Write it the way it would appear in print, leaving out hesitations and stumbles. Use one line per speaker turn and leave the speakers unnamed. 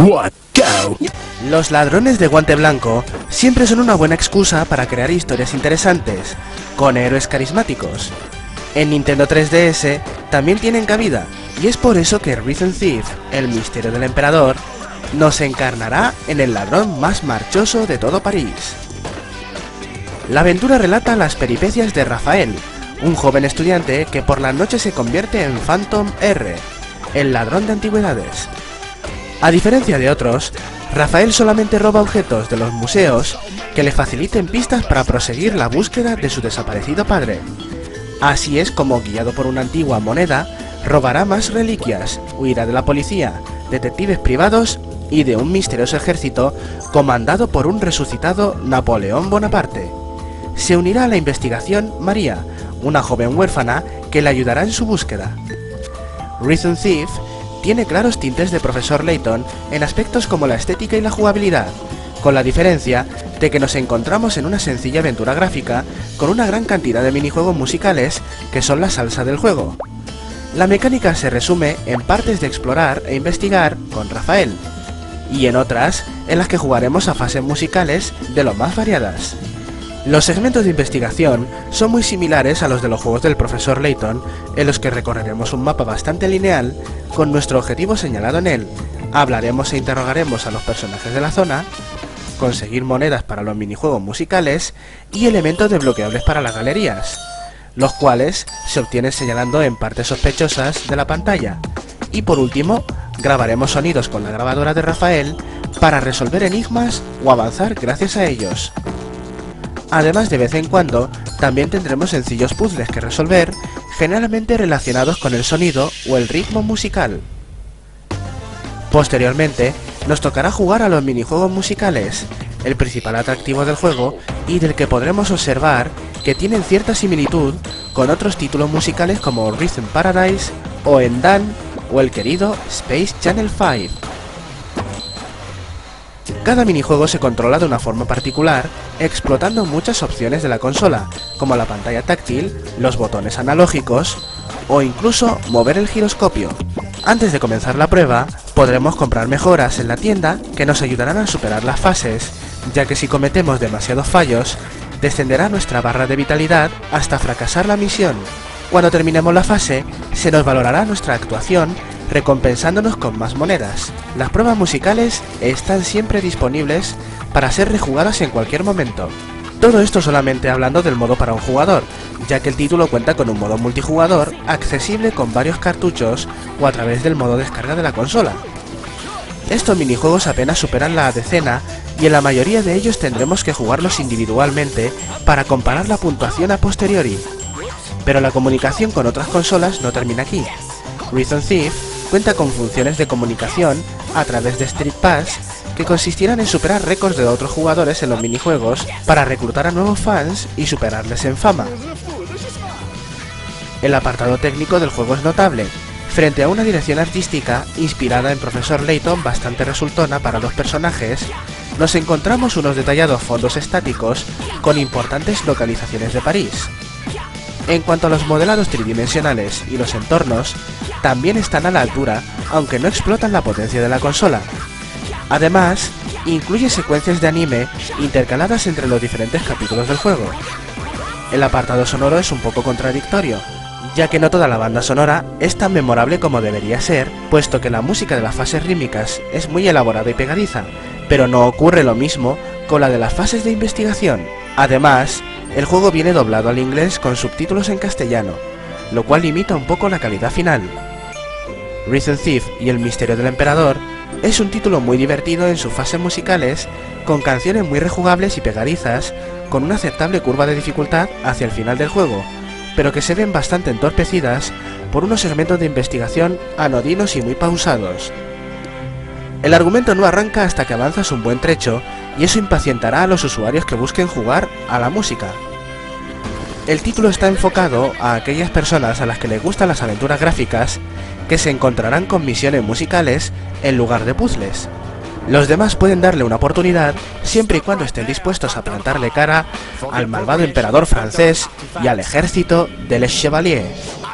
What? Go.
Los ladrones de guante blanco siempre son una buena excusa para crear historias interesantes, con héroes carismáticos. En Nintendo 3DS también tienen cabida, y es por eso que Rhythm Thief, el misterio del emperador, nos encarnará en el ladrón más marchoso de todo París. La aventura relata las peripecias de Rafael, un joven estudiante que por la noche se convierte en Phantom R, el ladrón de antigüedades. A diferencia de otros, Rafael solamente roba objetos de los museos que le faciliten pistas para proseguir la búsqueda de su desaparecido padre. Así es como, guiado por una antigua moneda, robará más reliquias, huirá de la policía, detectives privados y de un misterioso ejército comandado por un resucitado Napoleón Bonaparte. Se unirá a la investigación María, una joven huérfana que le ayudará en su búsqueda. Rhythm Thief tiene claros tintes de Profesor Layton en aspectos como la estética y la jugabilidad, con la diferencia de que nos encontramos en una sencilla aventura gráfica con una gran cantidad de minijuegos musicales que son la salsa del juego. La mecánica se resume en partes de explorar e investigar con Rafael, y en otras en las que jugaremos a fases musicales de lo más variadas. Los segmentos de investigación son muy similares a los de los juegos del Profesor Layton, en los que recorreremos un mapa bastante lineal con nuestro objetivo señalado en él. Hablaremos e interrogaremos a los personajes de la zona, conseguir monedas para los minijuegos musicales y elementos desbloqueables para las galerías, los cuales se obtienen señalando en partes sospechosas de la pantalla. Y por último, grabaremos sonidos con la grabadora de Rafael para resolver enigmas o avanzar gracias a ellos. Además, de vez en cuando, también tendremos sencillos puzzles que resolver, generalmente relacionados con el sonido o el ritmo musical. Posteriormente, nos tocará jugar a los minijuegos musicales, el principal atractivo del juego y del que podremos observar que tienen cierta similitud con otros títulos musicales como Rhythm Paradise o Endan o el querido Space Channel 5. Cada minijuego se controla de una forma particular, explotando muchas opciones de la consola, como la pantalla táctil, los botones analógicos o incluso mover el giroscopio. Antes de comenzar la prueba, podremos comprar mejoras en la tienda que nos ayudarán a superar las fases, ya que si cometemos demasiados fallos, descenderá nuestra barra de vitalidad hasta fracasar la misión. Cuando terminemos la fase, se nos valorará nuestra actuación, recompensándonos con más monedas. Las pruebas musicales están siempre disponibles para ser rejugadas en cualquier momento. Todo esto solamente hablando del modo para un jugador, ya que el título cuenta con un modo multijugador accesible con varios cartuchos o a través del modo descarga de la consola. Estos minijuegos apenas superan la decena y en la mayoría de ellos tendremos que jugarlos individualmente para comparar la puntuación a posteriori. Pero la comunicación con otras consolas no termina aquí. Rhythm Thief cuenta con funciones de comunicación a través de Street Pass que consistirán en superar récords de otros jugadores en los minijuegos para reclutar a nuevos fans y superarles en fama. El apartado técnico del juego es notable, frente a una dirección artística inspirada en Profesor Layton bastante resultona para los personajes. Nos encontramos unos detallados fondos estáticos con importantes localizaciones de París. En cuanto a los modelados tridimensionales y los entornos, también están a la altura, aunque no explotan la potencia de la consola. Además, incluye secuencias de anime intercaladas entre los diferentes capítulos del juego. El apartado sonoro es un poco contradictorio, ya que no toda la banda sonora es tan memorable como debería ser, puesto que la música de las fases rítmicas es muy elaborada y pegadiza, pero no ocurre lo mismo con la de las fases de investigación. Además, el juego viene doblado al inglés con subtítulos en castellano, lo cual limita un poco la calidad final. Rhythm Thief y el misterio del emperador es un título muy divertido en sus fases musicales, con canciones muy rejugables y pegadizas, con una aceptable curva de dificultad hacia el final del juego, pero que se ven bastante entorpecidas por unos segmentos de investigación anodinos y muy pausados. El argumento no arranca hasta que avanzas un buen trecho, y eso impacientará a los usuarios que busquen jugar a la música. El título está enfocado a aquellas personas a las que les gustan las aventuras gráficas, que se encontrarán con misiones musicales en lugar de puzzles. Los demás pueden darle una oportunidad siempre y cuando estén dispuestos a plantarle cara al malvado emperador francés y al ejército de Les Chevaliers.